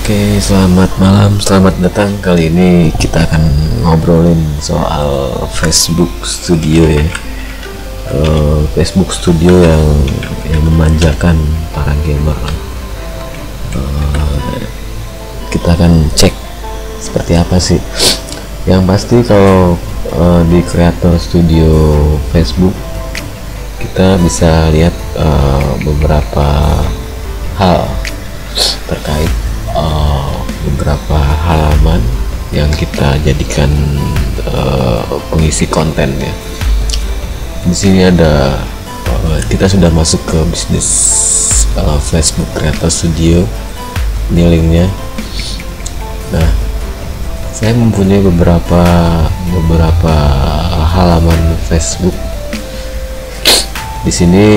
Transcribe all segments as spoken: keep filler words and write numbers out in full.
Oke, selamat malam, selamat datang. Kali ini kita akan ngobrolin soal Facebook Studio ya. Uh, Facebook Studio yang yang memanjakan para gamer. Uh, kita akan cek seperti apa sih. Yang pasti kalau uh, di Creator Studio Facebook kita bisa lihat uh, beberapa hal terkait uh, beberapa halaman yang kita jadikan uh, pengisi konten ya. Di sini ada uh, kita sudah masuk ke bisnis uh, Facebook Creator Studio, ini linknya. Nah, saya mempunyai beberapa beberapa halaman Facebook. Di sini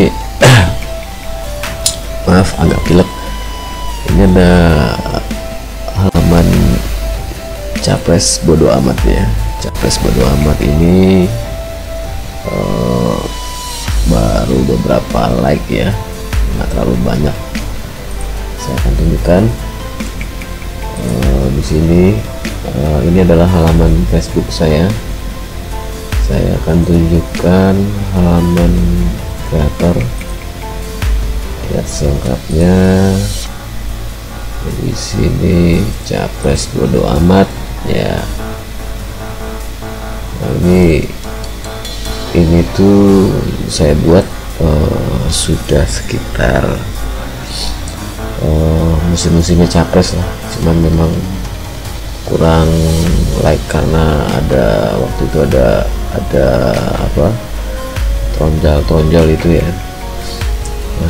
maaf agak pilek. Ini ada halaman Capres Bodo Amat ya. Capres Bodo Amat ini uh, baru beberapa like ya, nggak terlalu banyak. Saya akan tunjukkan uh, di sini. Uh, ini adalah halaman Facebook saya. Saya akan tunjukkan halaman kreator. Lihat selengkapnya. Di sini Capres Bodo Amat ya. Nah, ini ini tuh saya buat uh, sudah sekitar uh, musim-musimnya Capres lah, cuman memang kurang like karena ada waktu itu ada ada apa tonjol-tonjol itu ya. Nah,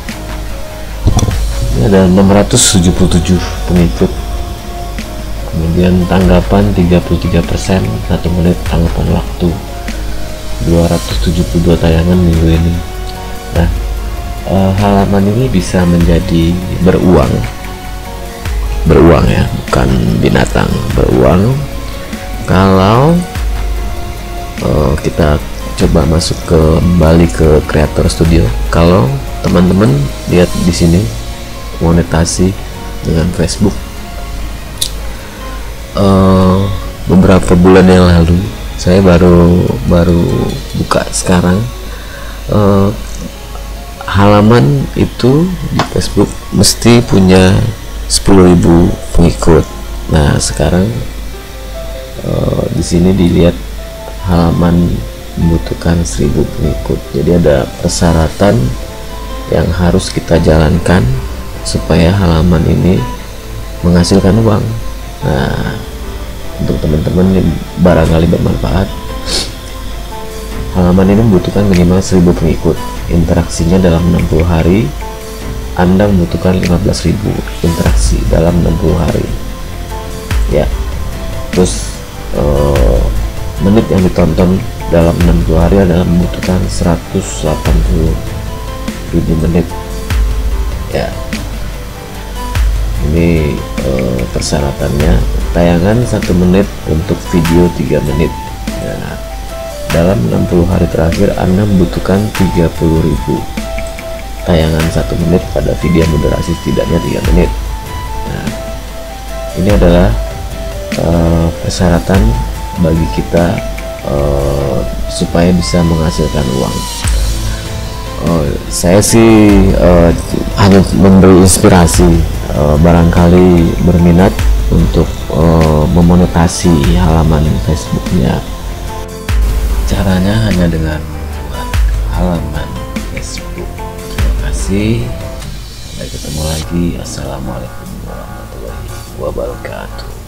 ada enam ratus tujuh puluh tujuh pengikut, kemudian tanggapan tiga puluh tiga persen, satu menit tanggapan waktu, dua ratus tujuh puluh dua tayangan minggu ini. Nah, eh, halaman ini bisa menjadi beruang beruang ya, bukan binatang, beruang kalau eh, kita coba masuk ke kembali ke Creator Studio. Kalau teman-teman lihat di sini monetasi dengan Facebook uh, beberapa bulan yang lalu, saya baru baru buka sekarang. Uh, halaman itu di Facebook mesti punya sepuluh ribu pengikut. Nah, sekarang uh, di sini dilihat halaman membutuhkan seribu pengikut. Jadi ada persyaratan yang harus kita jalankan supaya halaman ini menghasilkan uang. Nah, untuk teman-teman yang barangkali bermanfaat, halaman ini membutuhkan minimal seribu pengikut. Interaksinya dalam enam puluh hari. Anda membutuhkan lima belas ribu interaksi dalam enam puluh hari ya. Terus eh, menit yang ditonton dalam enam puluh hari adalah membutuhkan seratus delapan puluh ribu menit ya. Ini uh, persyaratannya. Tayangan satu menit untuk video tiga menit. Nah, dalam enam puluh hari terakhir Anda membutuhkan tiga puluh ribu tayangan satu menit pada video moderasi setidaknya tiga menit. Nah, ini adalah uh, persyaratan bagi kita uh, supaya bisa menghasilkan uang. Uh, saya sih uh, hanya memberi inspirasi, uh, barangkali berminat untuk uh, memonetasi halaman Facebooknya. Caranya hanya dengan membuat halaman Facebook. Terima kasih. Sampai ketemu lagi. Assalamualaikum warahmatullahi wabarakatuh.